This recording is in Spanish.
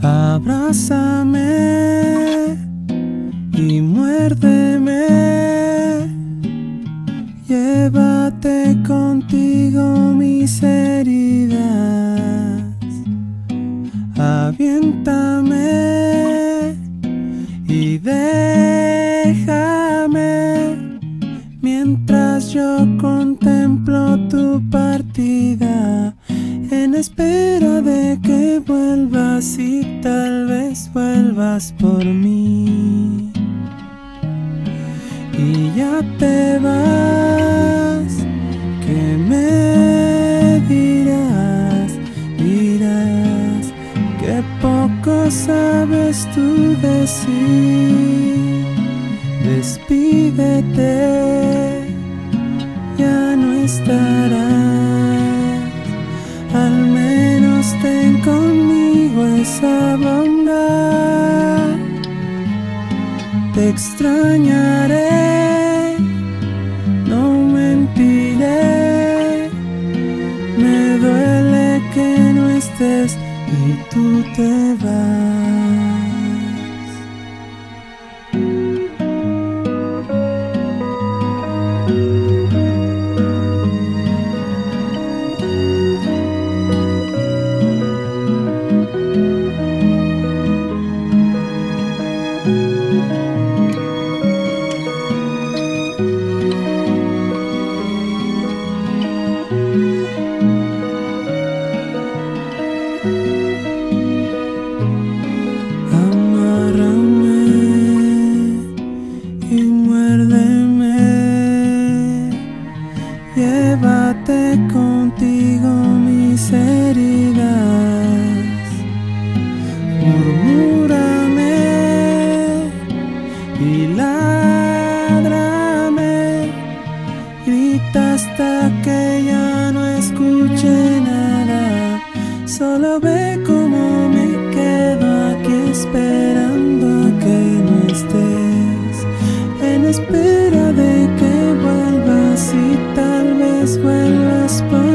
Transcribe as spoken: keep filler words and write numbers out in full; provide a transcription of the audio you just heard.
Abrázame y muérdeme, llévate contigo mis heridas, aviéntame y déjame mientras yo contemplo tu partida, en espera de que vuelvas y tal vez vuelvas por mí. Y ya te vas, ¿qué me dirás? Dirás que poco sabes tú decir. Despídete, ya no estarás. Al menos ten conmigo esa bondad. Te extrañaré, no mentiré. Me duele que no estés y tú te vas. Llévate contigo mis heridas, murmúrame y ládrame, grita hasta que ya no escuche nada. Solo ve cómo me quedo aquí esperando a que no estés, en espera de que vuelvas y tal vez vuelvas por